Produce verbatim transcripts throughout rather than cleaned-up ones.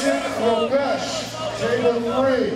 Table three.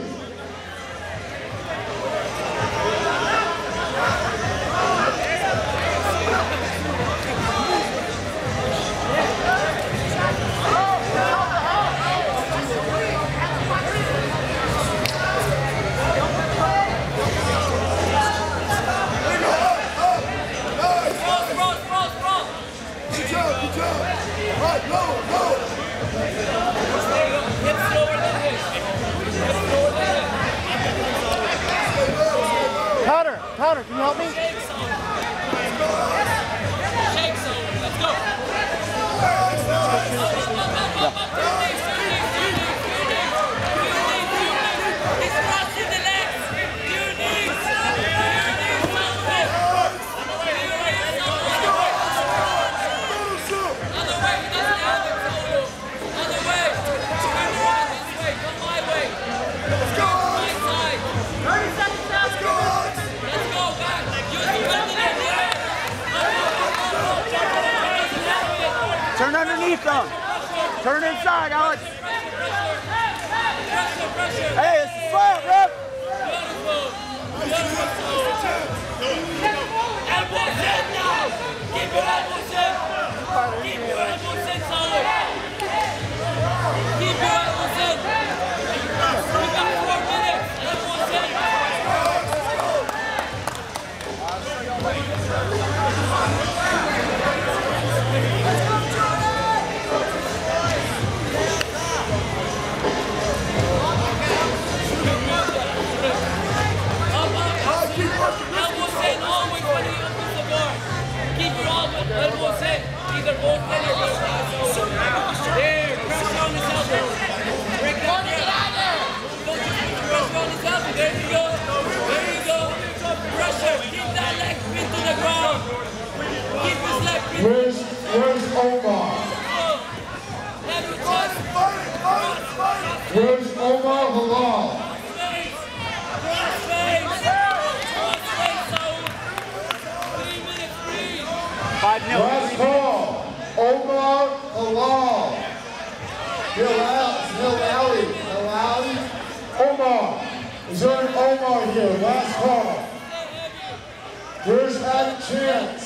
Connor, Connor, can you help me? Shake Saul. Shake Saul. Let's go. He's crossing the legs. You need something. Other way. He doesn't have it, Solo. Other way. Turn around this way. Come my way. Let's go. My side. thirty seconds now. Let's go. Let's go back. Use the weapon in the air. Turn underneath them. Turn inside, Alex. Pressure, pressure. Hey, it's a slap, rep. Beautiful. Beautiful. Elbows in now. Keep your elbows in. Keep your elbows in, Saul. Keep your elbows in. We got four minutes. Elbows in. Elbows in, always when he opens the bar. Keep your elbows, elbows in. Either both in or both out. There, pressure on his elbow. Break that down. Pressure on his elbow. There you go. There you go. Pressure. Keep that leg pinned to the ground. Keep his leg pinned. Where's, where's Omar? Let him touch. Where's Omar Halal? Space. Space. Space, Saul. Three minutes, please. Five nil. Last call. Omar Halal. Hilal, Hilali, Hilali. Omar. Is there an Omar here? Last call. Where's that chance?